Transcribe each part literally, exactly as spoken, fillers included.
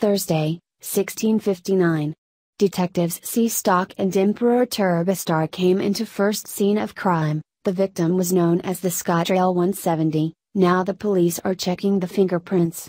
Thursday, sixteen fifty-nine. Detectives Seastock and Emperor Turbostar came into first scene of crime. The victim was known as the Skytrail one seventy, now the police are checking the fingerprints.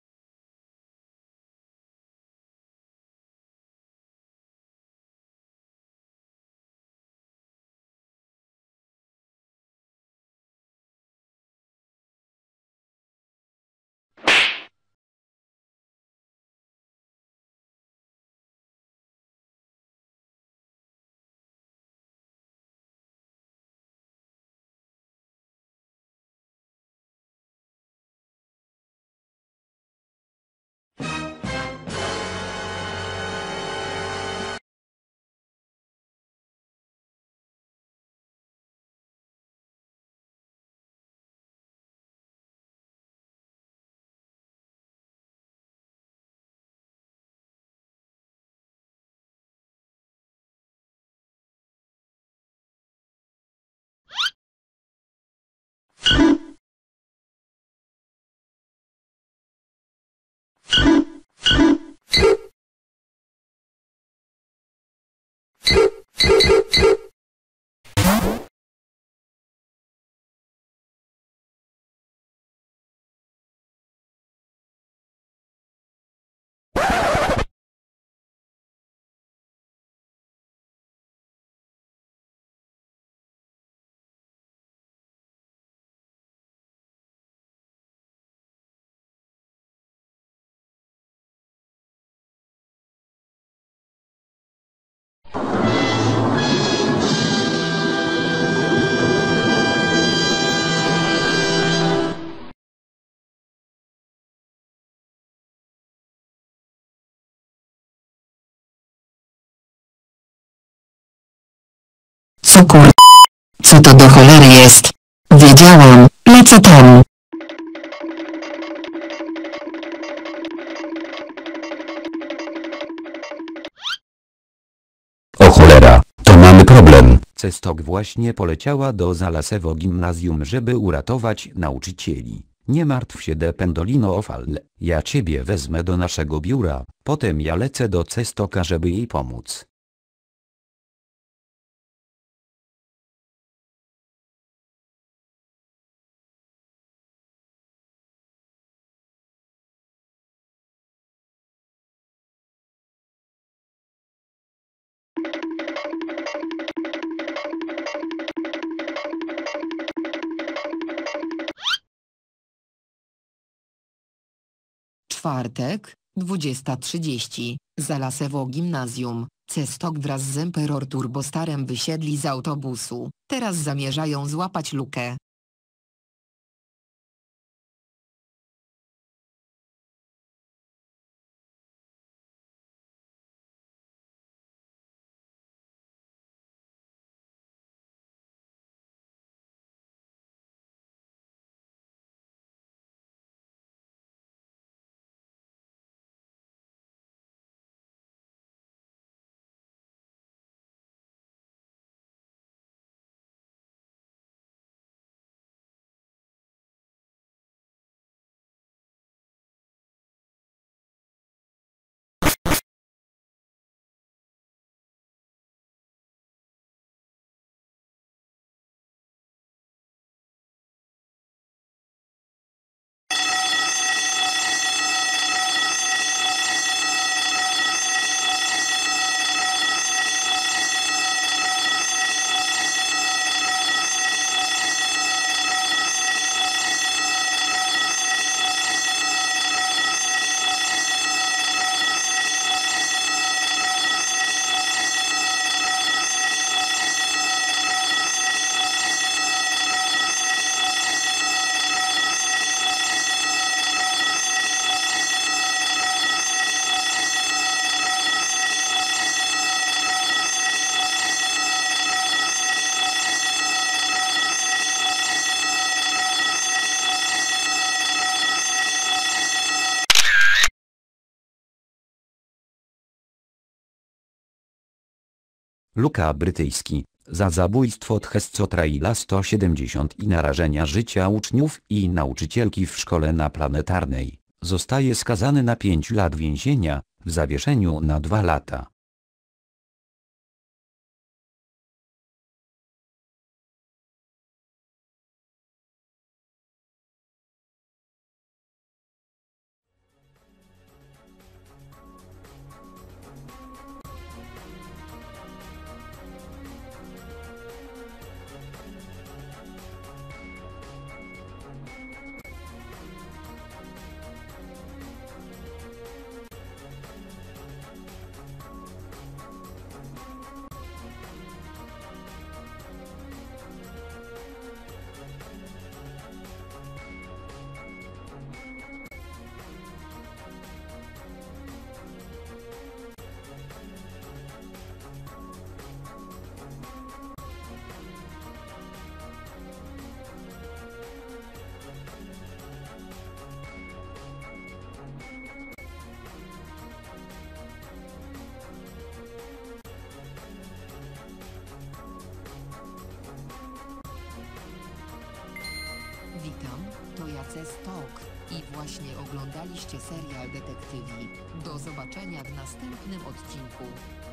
Co kur... Co to do cholery jest? Wiedziałam, lecę tam. O cholera, to mamy problem. Cestok właśnie poleciała do Zalasewo Gimnazjum, żeby uratować nauczycieli. Nie martw się, Dependolino Ofal, ja ciebie wezmę do naszego biura, potem ja lecę do Cestoka, żeby jej pomóc. Czwartek, dwudziesta trzydzieści, Zalasewo Gimnazjum. Cestok wraz z Emperor Turbostarem wysiedli z autobusu. Teraz zamierzają złapać lukę. Luka Brytyjski, za zabójstwo Tchescotraila sto siedemdziesiąt i narażenia życia uczniów i nauczycielki w szkole na Planetarnej, Zostaje skazany na pięć lat więzienia, w zawieszeniu na dwa lata. Witam, to Jace Stok i właśnie oglądaliście serial Detektywi. Do zobaczenia w następnym odcinku.